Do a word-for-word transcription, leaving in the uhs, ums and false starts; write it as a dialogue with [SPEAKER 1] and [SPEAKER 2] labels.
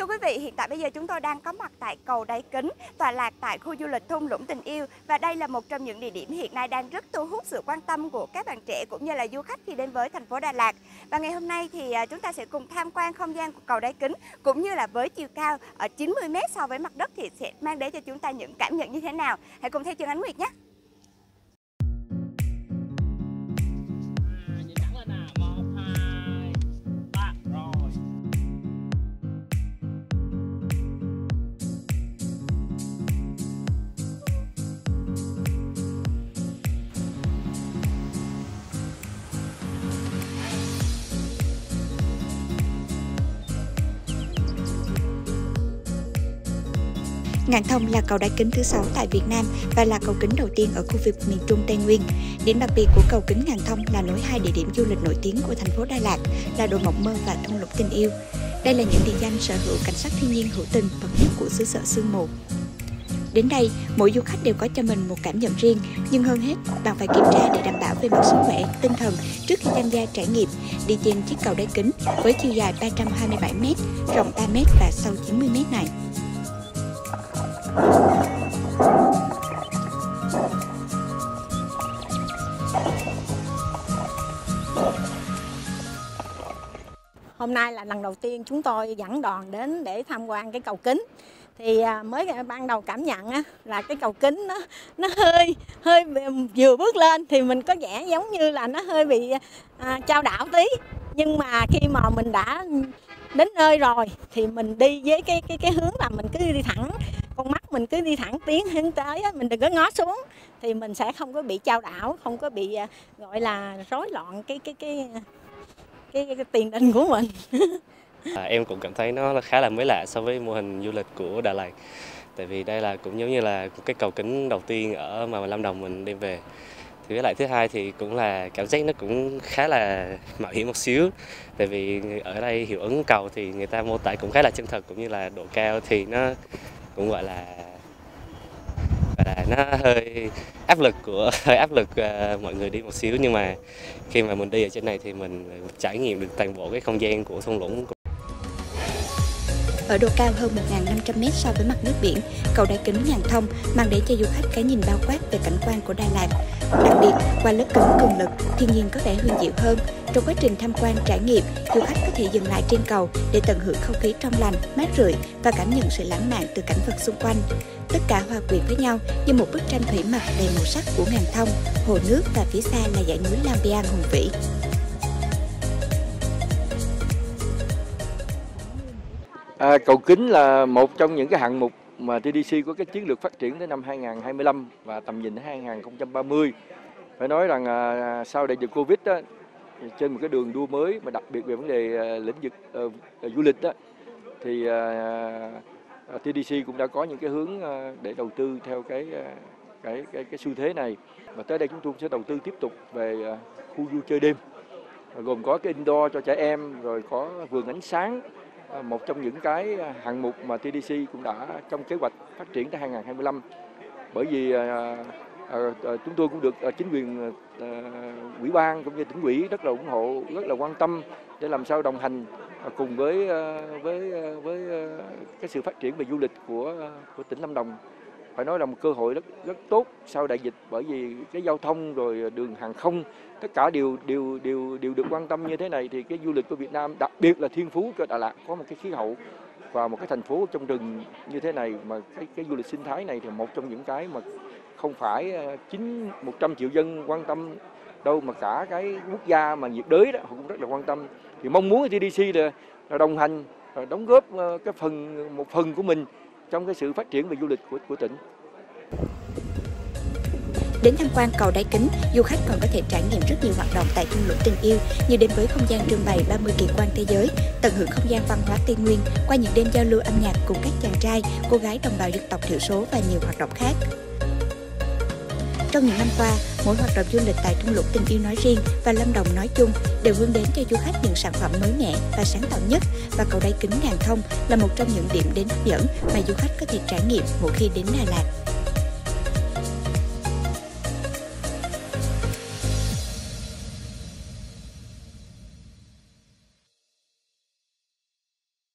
[SPEAKER 1] Thưa quý vị, hiện tại bây giờ chúng tôi đang có mặt tại cầu Đáy Kính, tọa lạc tại khu du lịch thung lũng tình yêu. Và đây là một trong những địa điểm hiện nay đang rất thu hút sự quan tâm của các bạn trẻ cũng như là du khách khi đến với thành phố Đà Lạt. Và ngày hôm nay thì chúng ta sẽ cùng tham quan không gian của cầu Đáy Kính, cũng như là với chiều cao ở chín mươi mét so với mặt đất thì sẽ mang đến cho chúng ta những cảm nhận như thế nào. Hãy cùng theo chân Ánh Nguyệt nhé!
[SPEAKER 2] Ngàn Thông là cầu đáy kính thứ sáu tại Việt Nam và là cầu kính đầu tiên ở khu vực miền Trung Tây Nguyên. Điểm đặc biệt của cầu kính Ngàn Thông là nối hai địa điểm du lịch nổi tiếng của thành phố Đà Lạt là đồi Mộng Mơ và thung lũng tình yêu. Đây là những địa danh sở hữu cảnh sắc thiên nhiên hữu tình bậc nhất của xứ sở sương mù. Đến đây, mỗi du khách đều có cho mình một cảm nhận riêng, nhưng hơn hết, bạn phải kiểm tra để đảm bảo về mặt sức khỏe, tinh thần trước khi tham gia trải nghiệm đi trên chiếc cầu đáy kính với chiều dài ba trăm hai mươi bảy mét, rộng ba mét và sâu chín mươi mét này.
[SPEAKER 3] Hôm nay là lần đầu tiên chúng tôi dẫn đoàn đến để tham quan cái cầu kính. Thì mới ban đầu cảm nhận á, là cái cầu kính nó nó hơi hơi vừa bước lên thì mình có vẻ giống như là nó hơi bị à, chao đảo tí. Nhưng mà khi mà mình đã đến nơi rồi thì mình đi với cái cái cái hướng là mình cứ đi thẳng, con mắt mình cứ đi thẳng tiến hướng tới á, mình đừng có ngó xuống thì mình sẽ không có bị chao đảo, không có bị gọi là rối loạn cái cái cái cái, cái, cái tiền đình của mình.
[SPEAKER 4] À, em cũng cảm thấy nó khá là mới lạ so với mô hình du lịch của Đà Lạt. Tại vì đây là cũng giống như là cái cầu kính đầu tiên ở mà Lâm Đồng mình đem về. Thì với lại thứ hai thì cũng là cảm giác nó cũng khá là mạo hiểm một xíu. Tại vì ở đây hiệu ứng cầu thì người ta mô tả cũng khá là chân thật, cũng như là độ cao thì nó cũng gọi là gọi là nó hơi áp lực của hơi áp lực uh, mọi người đi một xíu, nhưng mà khi mà mình đi ở trên này thì mình trải nghiệm được toàn bộ cái không gian của thung lũng.
[SPEAKER 2] Ở độ cao hơn một nghìn năm trăm mét so với mặt nước biển, cầu đáy kính Ngàn Thông mang đến cho du khách cái nhìn bao quát về cảnh quan của Đà Lạt. Đặc biệt, qua lớp kính cường lực, thiên nhiên có vẻ huyền diệu hơn. Trong quá trình tham quan trải nghiệm, du khách có thể dừng lại trên cầu để tận hưởng không khí trong lành, mát rượi và cảm nhận sự lãng mạn từ cảnh vật xung quanh. Tất cả hòa quyện với nhau như một bức tranh thủy mặc đầy màu sắc của Ngàn Thông, hồ nước và phía xa là dãy núi Lang Biang hùng vĩ.
[SPEAKER 5] À, cầu kính là một trong những cái hạng mục mà tê đê xê có cái chiến lược phát triển tới năm hai nghìn không trăm hai mươi lăm và tầm nhìn đến hai nghìn không trăm ba mươi. Phải nói rằng à, sau đại dịch Covid đó, trên một cái đường đua mới mà đặc biệt về vấn đề à, lĩnh vực à, du lịch đó, thì à, tê đê xê cũng đã có những cái hướng à, để đầu tư theo cái cái cái cái xu thế này. Và tới đây chúng tôi sẽ đầu tư tiếp tục về à, khu vui chơi đêm, gồm có cái indoor cho trẻ em, rồi có vườn ánh sáng. Một trong những cái hạng mục mà tê đê xê cũng đã trong kế hoạch phát triển tới hai nghìn không trăm hai mươi lăm. Bởi vì à, à, chúng tôi cũng được à, chính quyền à, ủy ban cũng như tỉnh ủy rất là ủng hộ, rất là quan tâm để làm sao đồng hành à, cùng với à, với với à, cái sự phát triển về du lịch của của tỉnh Lâm Đồng. Phải nói là một cơ hội rất rất tốt sau đại dịch, bởi vì cái giao thông rồi đường hàng không tất cả đều đều đều đều được quan tâm như thế này, thì cái du lịch của Việt Nam, đặc biệt là Thiên Phú của Đà Lạt có một cái khí hậu và một cái thành phố trong rừng như thế này, mà cái cái du lịch sinh thái này thì một trong những cái mà không phải chín một trăm triệu dân quan tâm đâu, mà cả cái quốc gia mà nhiệt đới đó họ cũng rất là quan tâm. Thì mong muốn tê đê xê là, là đồng hành, là đóng góp cái phần một phần của mình trong cái sự phát triển về du lịch của của tỉnh.
[SPEAKER 2] Đến tham quan cầu đáy kính, du khách còn có thể trải nghiệm rất nhiều hoạt động tại thung lũng tình yêu, như đến với không gian trưng bày ba mươi kỳ quan thế giới, tận hưởng không gian văn hóa Tây Nguyên qua những đêm giao lưu âm nhạc cùng các chàng trai, cô gái đồng bào dân tộc thiểu số và nhiều hoạt động khác. Trong những năm qua, mỗi hoạt động du lịch tại thung lũng tình yêu nói riêng và Lâm Đồng nói chung đều hướng đến cho du khách những sản phẩm mới mẻ và sáng tạo nhất, và cầu đáy kính Ngàn Thông là một trong những điểm đến hấp dẫn mà du khách có thể trải nghiệm mỗi khi đến Đà Lạt.